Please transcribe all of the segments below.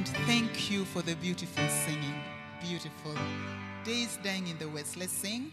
And thank you for the beautiful singing. Beautiful. Day is dying in the west. Let's sing.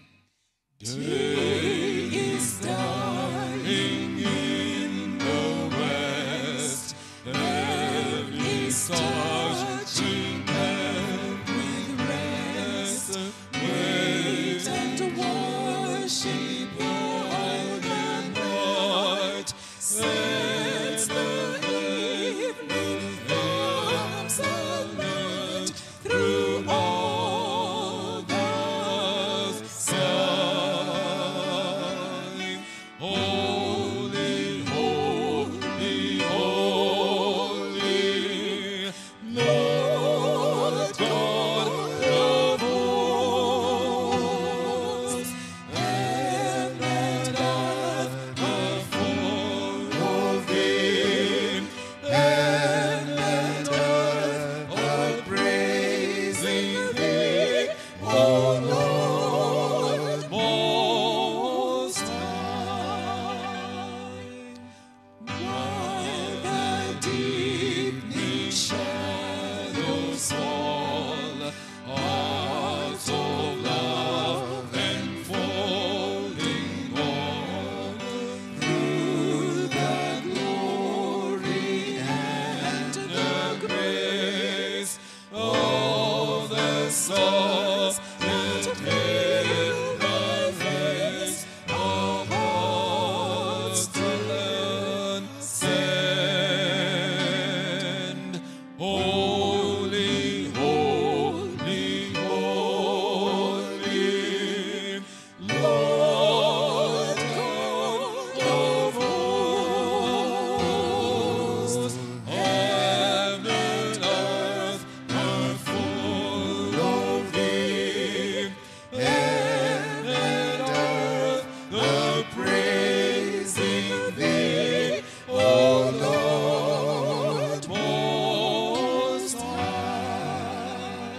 Day is dying in the west. Every star touching with rest. Wait and worship while the night sets the evening comes alight through all the sky. Holy, holy, holy, Lord God of hosts. Heaven and earth are full of Him. Heaven and earth are praising Thee, O Lord Most High. While the deepening shadows fall, hearts of love enfolding all, through the glory and the grace of the souls that hail Thy face, our hearts to learn send. Holy, holy, holy, Lord God of hosts. Heaven and earth are full of Thee. Heaven and earth are praising Thee, O Lord Most High.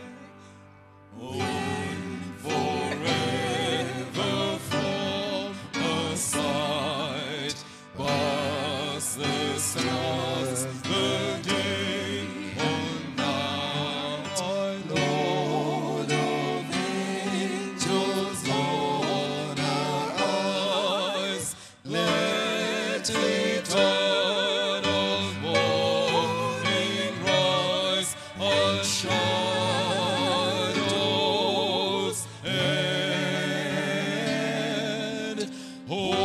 One forever from the sight, past the stars, the day or night. Lord of angels, on our eyes, let eternal morning rise on shadows end.